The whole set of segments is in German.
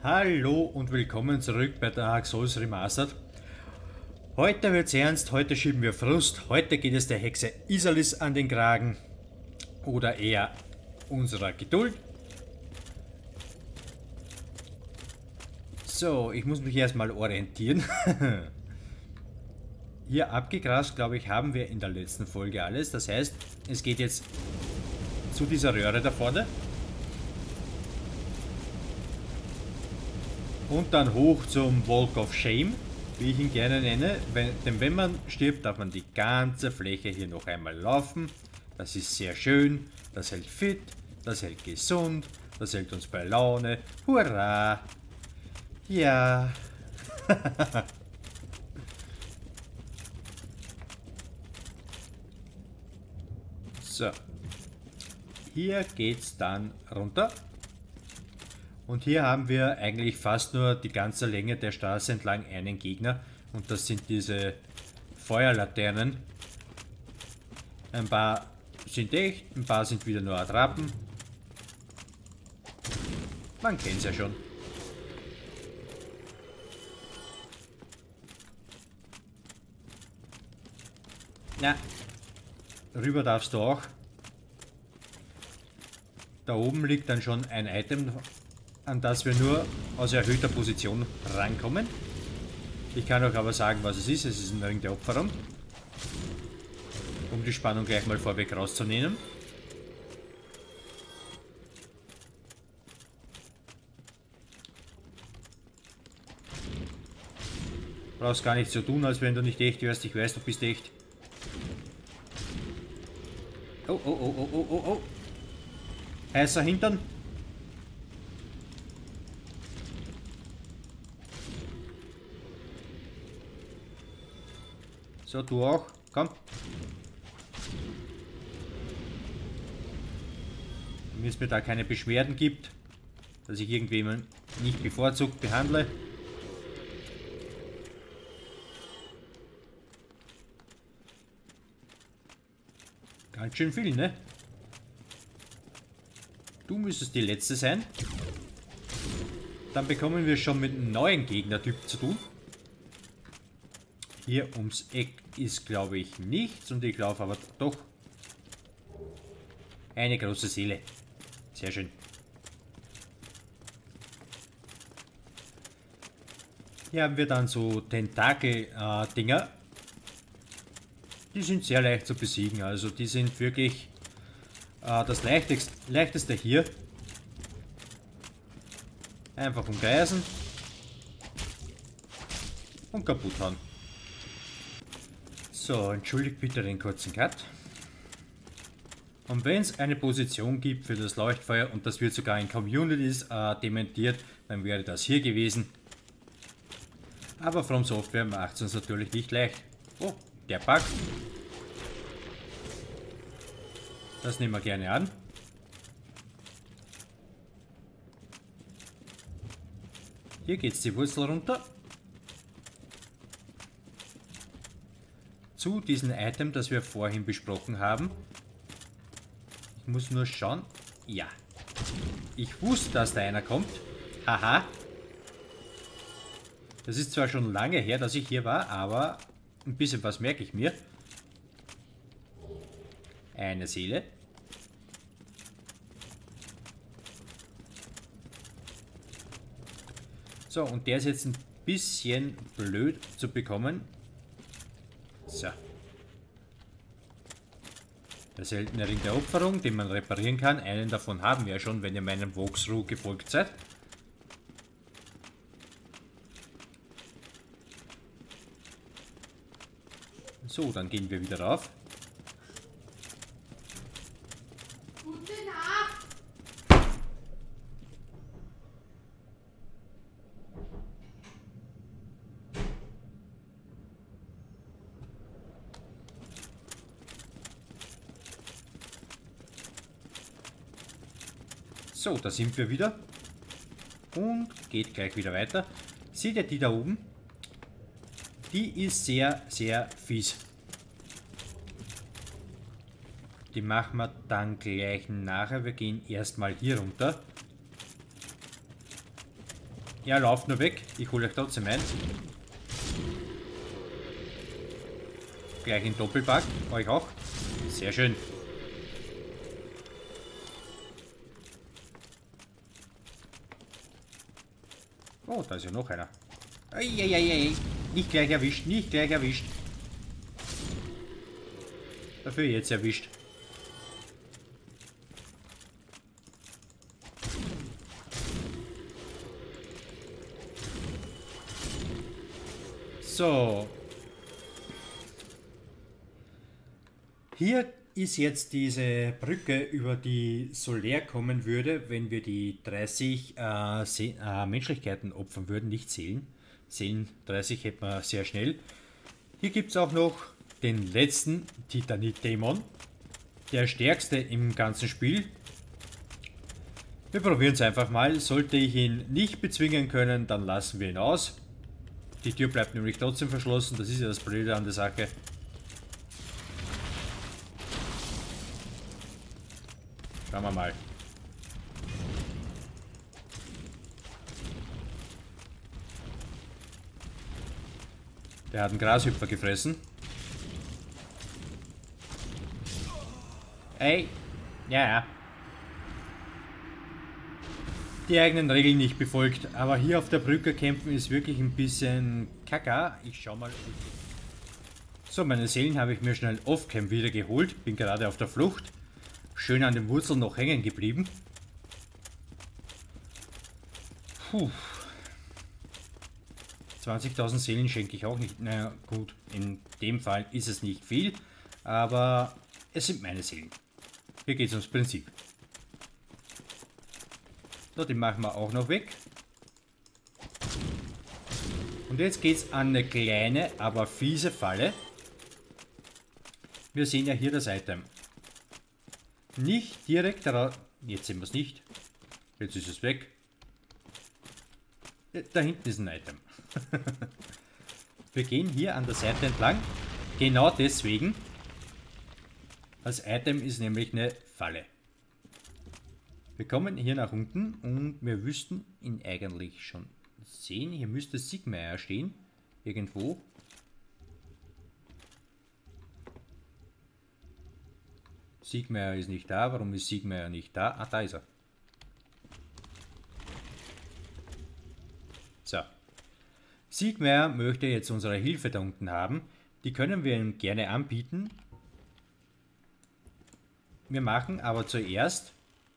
Hallo und willkommen zurück bei Dark Souls Remastered. Heute wird's ernst, heute schieben wir Frust, heute geht es der Hexe Ysaliss an den Kragen. Oder eher unserer Geduld. So, ich muss mich erstmal orientieren. Hier abgegrast, glaube ich, haben wir in der letzten Folge alles. Das heißt, es geht jetzt zu dieser Röhre da vorne. Und dann hoch zum Walk of Shame, wie ich ihn gerne nenne. Denn wenn man stirbt, darf man die ganze Fläche hier noch einmal laufen. Das ist sehr schön, das hält fit, das hält gesund, das hält uns bei Laune. Hurra! Ja. So. Hier geht's dann runter. Und hier haben wir eigentlich fast nur die ganze Länge der Straße entlang einen Gegner. Und das sind diese Feuerlaternen. Ein paar sind echt, ein paar sind wieder nur Attrappen. Man kennt es ja schon. Na, rüber darfst du auch. Da oben liegt dann schon ein Item, an das wir nur aus erhöhter Position rankommen. Ich kann euch aber sagen, was es ist. Es ist ein Ring der Opferung. Um die Spannung gleich mal vorweg rauszunehmen. Brauchst gar nicht so tun, als wenn du nicht echt wärst. Ich weiß, du bist echt. Oh, oh, oh, oh, oh, oh, oh. Heißer Hintern. So, du auch. Komm. Wenn es mir da keine Beschwerden gibt, dass ich irgendjemanden nicht bevorzugt behandle. Ganz schön viel, ne? Du müsstest die letzte sein. Dann bekommen wir schon mit einem neuen Gegnertyp zu tun. Hier ums Eck ist, glaube ich, nichts. Und ich laufe aber doch eine große Seele. Sehr schön. Hier haben wir dann so Tentakel-Dinger. Die sind sehr leicht zu besiegen. Also die sind wirklich das leichteste hier. Einfach umkreisen. Und kaputt hauen. So, entschuldigt bitte den kurzen Cut. Und wenn es eine Position gibt für das Leuchtfeuer und das wird sogar in Communities dementiert, dann wäre das hier gewesen. Aber From Software macht es uns natürlich nicht leicht. Oh, der Bug. Das nehmen wir gerne an. Hier geht es die Wurzel runter. Zu diesem Item, das wir vorhin besprochen haben. Ich muss nur schauen. Ja. Ich wusste, dass da einer kommt. Haha. Das ist zwar schon lange her, dass ich hier war, aber ein bisschen was merke ich mir. Eine Seele. So, und der ist jetzt ein bisschen blöd zu bekommen. So. Der seltene Ring der Opferung, den man reparieren kann. Einen davon haben wir ja schon, wenn ihr meinem Walkthrough gefolgt seid. So, dann gehen wir wieder rauf. Gute Nacht! So, da sind wir wieder. Und geht gleich wieder weiter. Seht ihr die da oben? Die ist sehr, sehr fies. Die machen wir dann gleich nachher. Wir gehen erstmal hier runter. Ja, lauft nur weg. Ich hole euch trotzdem ein. Gleich in Doppelpack. Euch auch. Sehr schön. Oh, da ist ja noch einer. Eieiei. Nicht gleich erwischt, nicht gleich erwischt. Dafür jetzt erwischt. So. Hier ist jetzt diese Brücke, über die Solaire kommen würde, wenn wir die 30 Menschlichkeiten opfern würden, nicht Seelen. Seelen 30 hätten wir sehr schnell. Hier gibt es auch noch den letzten Titanit-Dämon. Der stärkste im ganzen Spiel. Wir probieren es einfach mal. Sollte ich ihn nicht bezwingen können, dann lassen wir ihn aus. Die Tür bleibt nämlich trotzdem verschlossen. Das ist ja das Blöde an der Sache. Schauen wir mal. Der hat einen Grashüpfer gefressen. Ey. Ja. Die eigenen Regeln nicht befolgt. Aber hier auf der Brücke kämpfen ist wirklich ein bisschen kacke. Ich schau mal. So, meine Seelen habe ich mir schnell off-cam wieder geholt. Bin gerade auf der Flucht. Schön an den Wurzeln noch hängen geblieben. Puh. 20.000 Seelen schenke ich auch nicht. Naja, gut, in dem Fall ist es nicht viel, aber es sind meine Seelen. Hier geht es ums Prinzip. So, den machen wir auch noch weg. Und jetzt geht es an eine kleine, aber fiese Falle. Wir sehen ja hier das Item. Nicht direkt darauf. Jetzt sehen wir es nicht. Jetzt ist es weg. Da hinten ist ein Item. Wir gehen hier an der Seite entlang. Genau deswegen. Das Item ist nämlich eine Falle. Wir kommen hier nach unten und wir wüssten ihn eigentlich schon sehen. Hier müsste Sigmar stehen. Irgendwo. Sigmar ist nicht da. Warum ist Sigmar nicht da? Ah, da ist er. So. Sigmar möchte jetzt unsere Hilfe da unten haben. Die können wir ihm gerne anbieten. Wir machen aber zuerst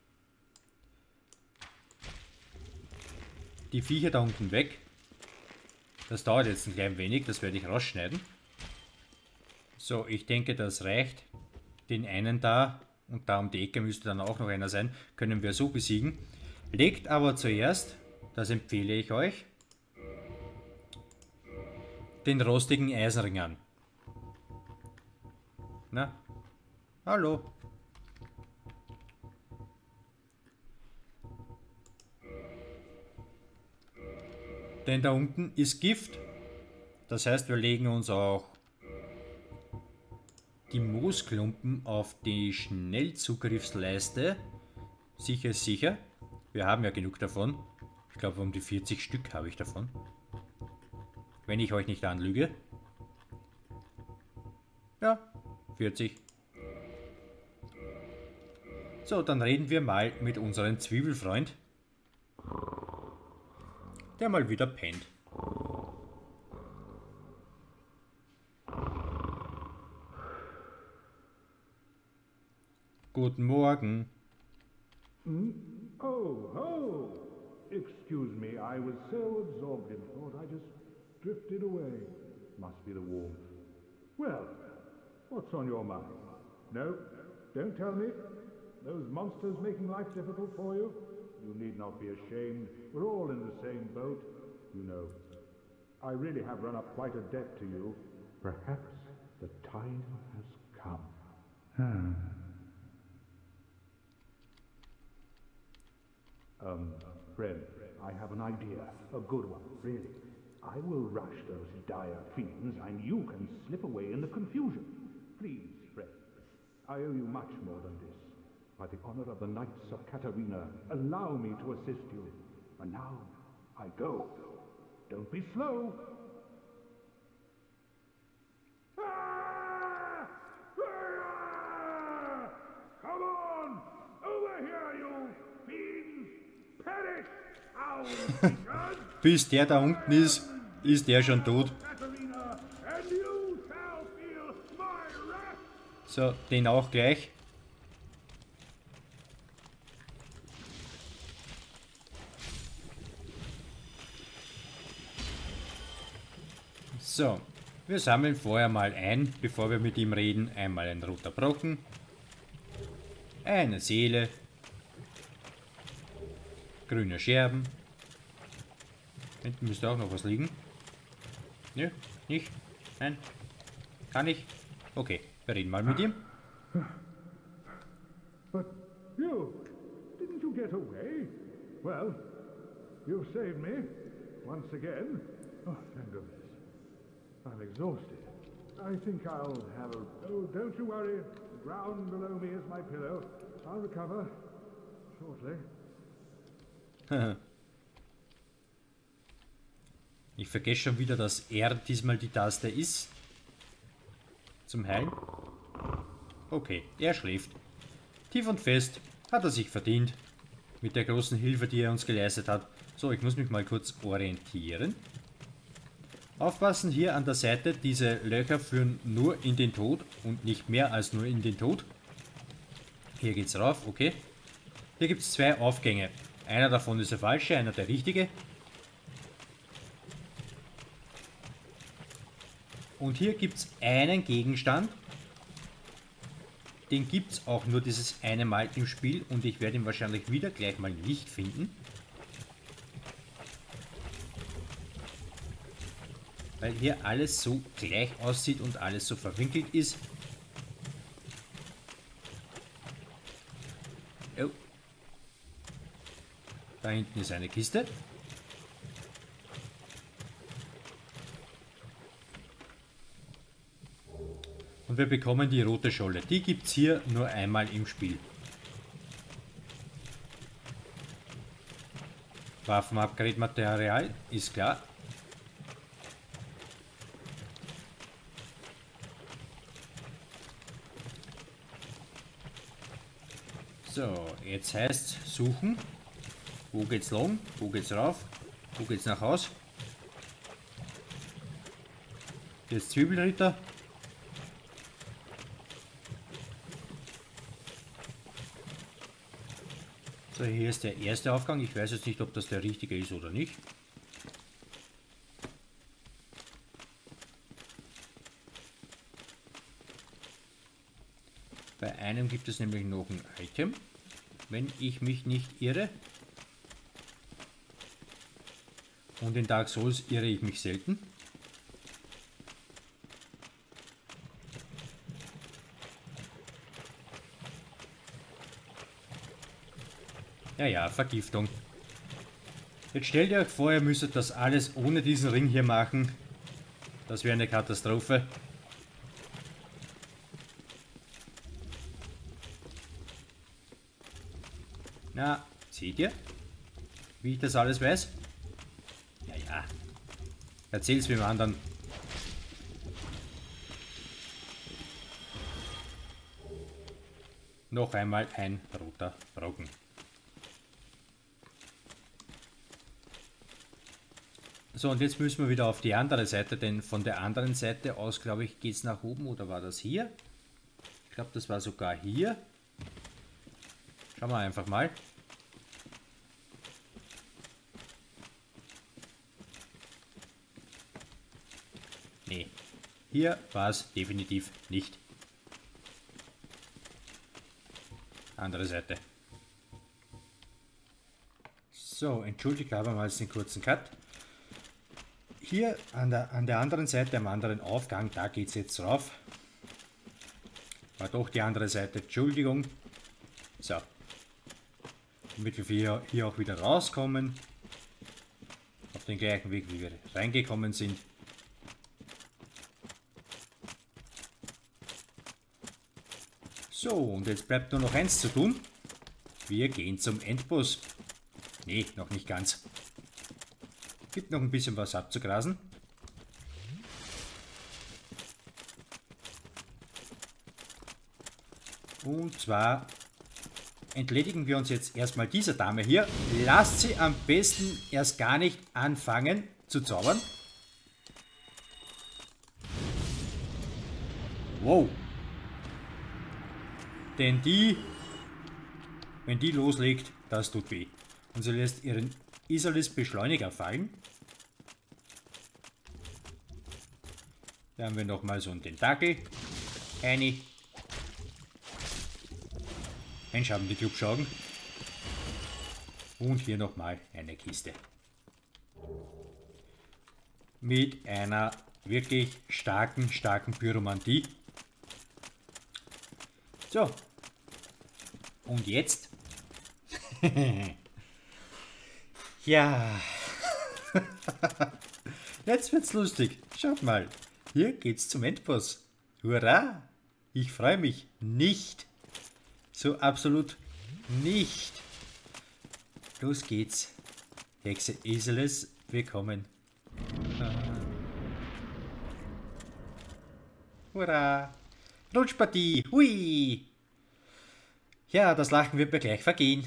die Viecher da unten weg. Das dauert jetzt ein klein wenig. Das werde ich rausschneiden. So, ich denke, das reicht. Den einen da und da um die Ecke müsste dann auch noch einer sein. Können wir so besiegen. Legt aber zuerst, das empfehle ich euch, den rostigen Eisenring an. Na? Hallo? Denn da unten ist Gift. Das heißt, wir legen uns auch die Moosklumpen auf die Schnellzugriffsleiste. Sicher ist sicher. Wir haben ja genug davon. Ich glaube, um die 40 Stück habe ich davon. Wenn ich euch nicht anlüge. Ja, 40. So, dann reden wir mal mit unserem Zwiebelfreund, der mal wieder pennt. Guten Morgen. Oh, ho! Excuse me, I was so absorbed in thought I just drifted away. Must be the warmth. Well, what's on your mind? No, don't tell me. Those monsters making life difficult for you? You need not be ashamed. We're all in the same boat. You know, I really have run up quite a debt to you. Perhaps the time has come. Friend, I have an idea. A good one, really. I will rush those dire fiends, and you can slip away in the confusion. Please, friend, I owe you much more than this. By the honor of the Knights of Katarina, allow me to assist you. And now, I go. Don't be slow. Ah! Ah! Come on! Over here, you fiends! Perish! Our Bis der da unten ist der schon tot. Katerina, and you shall feel my wrath! So, den auch gleich. So, wir sammeln vorher mal ein, bevor wir mit ihm reden. Einmal ein roter Brocken, eine Seele, grüne Scherben. Hinten müsste auch noch was liegen. Nö, nicht? Nein? Kann ich? Okay, wir reden mal mit ihm. But you, didn't you get away? Well, you've saved me once again. Oh, thank goodness. I'm exhausted. I think I'll have a... Oh, don't you worry. The ground below me is my pillow. I'll recover shortly. Ich vergesse schon wieder, dass R diesmal die Taste ist. Zum Heilen. Okay, er schläft. Tief und fest, hat er sich verdient. Mit der großen Hilfe, die er uns geleistet hat. So, ich muss mich mal kurz orientieren. Aufpassen, hier an der Seite, diese Löcher führen nur in den Tod und nicht mehr als nur in den Tod. Hier geht's rauf, okay. Hier gibt es zwei Aufgänge. Einer davon ist der falsche, einer der richtige. Und hier gibt es einen Gegenstand. Den gibt es auch nur dieses eine Mal im Spiel und ich werde ihn wahrscheinlich wieder gleich mal nicht finden. Weil hier alles so gleich aussieht und alles so verwinkelt ist. Oh. Da hinten ist eine Kiste. Und wir bekommen die rote Scholle. Die gibt es hier nur einmal im Spiel. Waffenupgrade-Material ist klar. So, jetzt heißt suchen. Wo geht's lang? Wo geht's rauf? Wo geht's nach Haus? Hier ist Zwiebelritter. So, hier ist der erste Aufgang. Ich weiß jetzt nicht, ob das der richtige ist oder nicht. Bei einem gibt es nämlich noch ein Item, wenn ich mich nicht irre. Und in Dark Souls irre ich mich selten. Ja, Vergiftung. Jetzt stellt ihr euch vor, ihr müsstet das alles ohne diesen Ring hier machen. Das wäre eine Katastrophe. Na, seht ihr, wie ich das alles weiß? Ja. Erzähl's dem anderen. Noch einmal ein roter Brocken. So, und jetzt müssen wir wieder auf die andere Seite, denn von der anderen Seite aus, glaube ich, geht es nach oben. Oder war das hier? Ich glaube, das war sogar hier. Schauen wir einfach mal. Nee, hier war es definitiv nicht. Andere Seite. So, entschuldigt abermals den kurzen Cut. Hier an der anderen Seite, am anderen Aufgang, da geht es jetzt rauf. War doch die andere Seite, Entschuldigung. So. Damit wir hier auch wieder rauskommen. Auf den gleichen Weg, wie wir reingekommen sind. So, und jetzt bleibt nur noch eins zu tun. Wir gehen zum Endboss. Nee, noch nicht ganz. Gibt noch ein bisschen was abzugrasen. Und zwar entledigen wir uns jetzt erstmal dieser Dame hier. Lasst sie am besten erst gar nicht anfangen zu zaubern. Wow. Denn wenn die loslegt, das tut weh. Und sie lässt ihren Isalis Beschleuniger fallen. Da haben wir nochmal so einen Tentakel. Mensch, haben die Clubschaugen. Und hier nochmal eine Kiste. Mit einer wirklich starken Pyromantie. So. Und jetzt? Ja. Jetzt wird's lustig. Schaut mal. Hier geht's zum Endboss. Hurra! Ich freue mich nicht. So absolut nicht. Los geht's. Hexe Isalis, willkommen. Hurra! Rutschpartie! Hui! Ja, das Lachen wird mir gleich vergehen.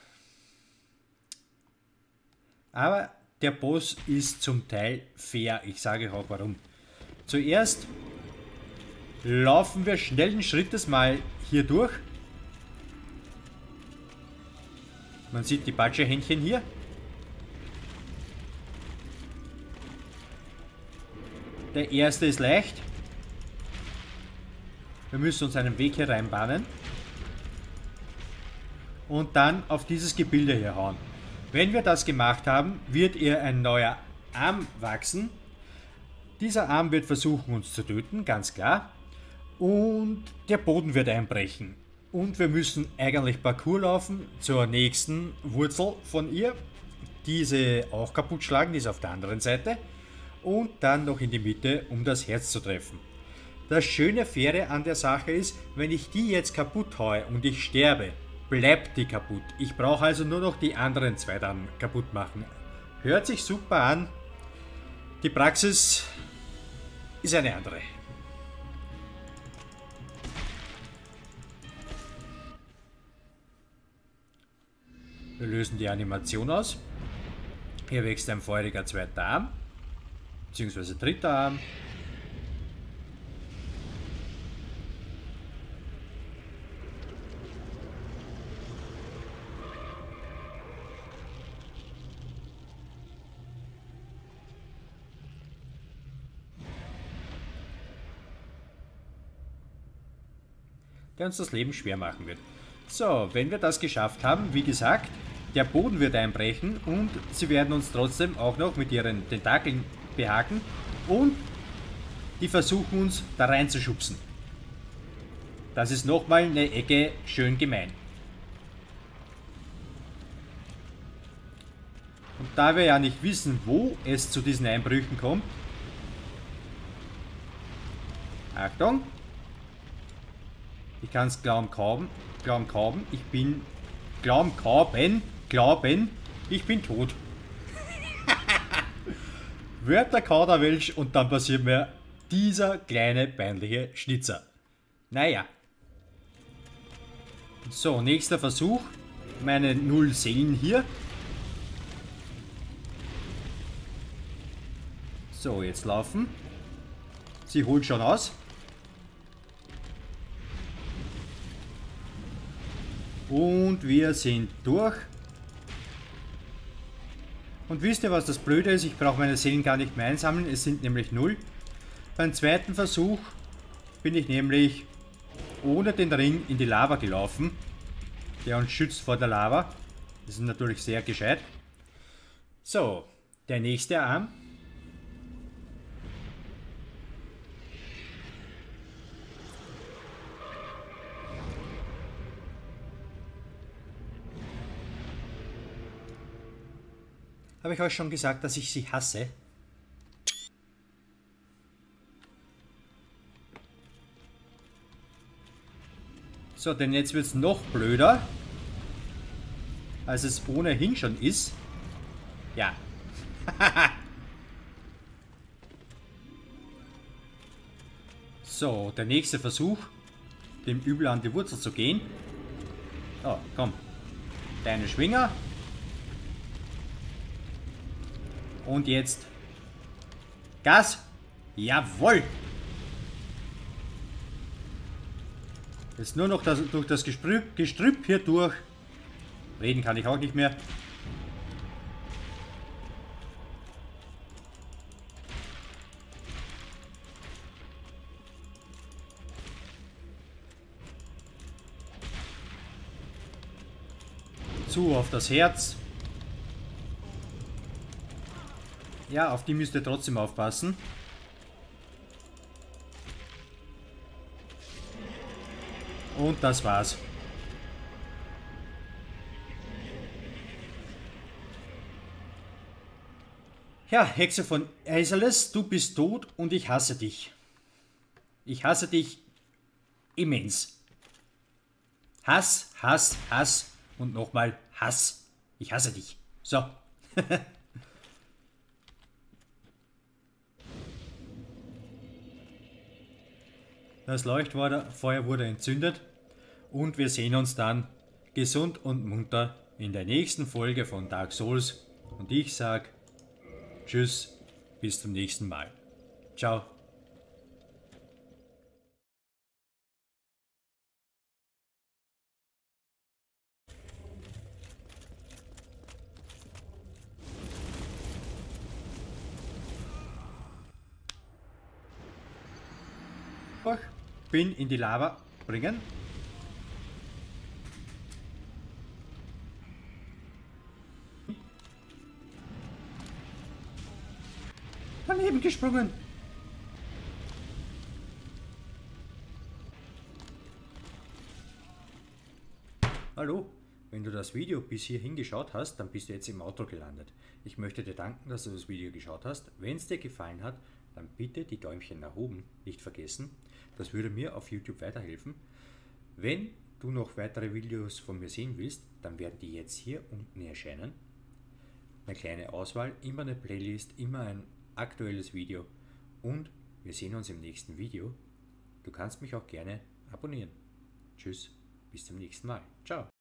Aber der Boss ist zum Teil fair. Ich sage auch warum. Zuerst laufen wir schnellen Schrittes mal hier durch. Man sieht die Patschehändchen hier. Der erste ist leicht. Wir müssen uns einen Weg hier reinbahnen. Und dann auf dieses Gebilde hier hauen. Wenn wir das gemacht haben, wird ihr ein neuer Arm wachsen. Dieser Arm wird versuchen, uns zu töten, ganz klar. Und der Boden wird einbrechen. Und wir müssen eigentlich Parcours laufen zur nächsten Wurzel von ihr. Diese auch kaputt schlagen, die ist auf der anderen Seite. Und dann noch in die Mitte, um das Herz zu treffen. Das schöne Faire an der Sache ist, wenn ich die jetzt kaputt haue und ich sterbe, bleibt die kaputt. Ich brauche also nur noch die anderen zwei dann kaputt machen. Hört sich super an. Die Praxis ist eine andere. Wir lösen die Animation aus. Hier wächst ein feuriger zweiter Arm, beziehungsweise dritter Arm. Der uns das Leben schwer machen wird. So, wenn wir das geschafft haben, wie gesagt, der Boden wird einbrechen und sie werden uns trotzdem auch noch mit ihren Tentakeln behaken und die versuchen uns da reinzuschubsen. Das ist nochmal eine Ecke schön gemein. Und da wir ja nicht wissen, wo es zu diesen Einbrüchen kommt, Achtung! Ich kann es glauben, ich bin ich bin tot. Wörter Kauderwelsch und dann passiert mir dieser kleine peinliche Schnitzer. Naja. So, nächster Versuch. Meine 0 Seelen hier. So, jetzt laufen. Sie holt schon aus. Und wir sind durch. Und wisst ihr, was das Blöde ist? Ich brauche meine Seelen gar nicht mehr einsammeln. Es sind nämlich 0. Beim zweiten Versuch bin ich nämlich ohne den Ring in die Lava gelaufen. Der uns schützt vor der Lava. Das ist natürlich sehr gescheit. So, der nächste Arm. Habe ich euch schon gesagt, dass ich sie hasse? So, denn jetzt wird es noch blöder, als es ohnehin schon ist. Ja. So, der nächste Versuch, dem Übel an die Wurzel zu gehen. Oh, komm. Deine Schwinger. Und jetzt Gas. Jawohl. Jetzt nur noch durch das Gestrüpp hier durch. Reden kann ich auch nicht mehr. Zu auf das Herz. Ja, auf die müsst ihr trotzdem aufpassen. Und das war's. Ja, Hexe von Aeschylus, du bist tot und ich hasse dich. Ich hasse dich immens. Hass, Hass, Hass und nochmal Hass. Ich hasse dich. So. Das Leuchtfeuer wurde entzündet und wir sehen uns dann gesund und munter in der nächsten Folge von Dark Souls. Und ich sag Tschüss, bis zum nächsten Mal. Ciao. Bin in die Lava bringen. Daneben gesprungen. Hallo, wenn du das Video bis hierhin geschaut hast, dann bist du jetzt im Outro gelandet. Ich möchte dir danken, dass du das Video geschaut hast. Wenn es dir gefallen hat, dann bitte die Däumchen nach oben nicht vergessen. Das würde mir auf YouTube weiterhelfen. Wenn du noch weitere Videos von mir sehen willst, dann werden die jetzt hier unten erscheinen. Eine kleine Auswahl, immer eine Playlist, immer ein aktuelles Video und wir sehen uns im nächsten Video. Du kannst mich auch gerne abonnieren. Tschüss, bis zum nächsten Mal. Ciao.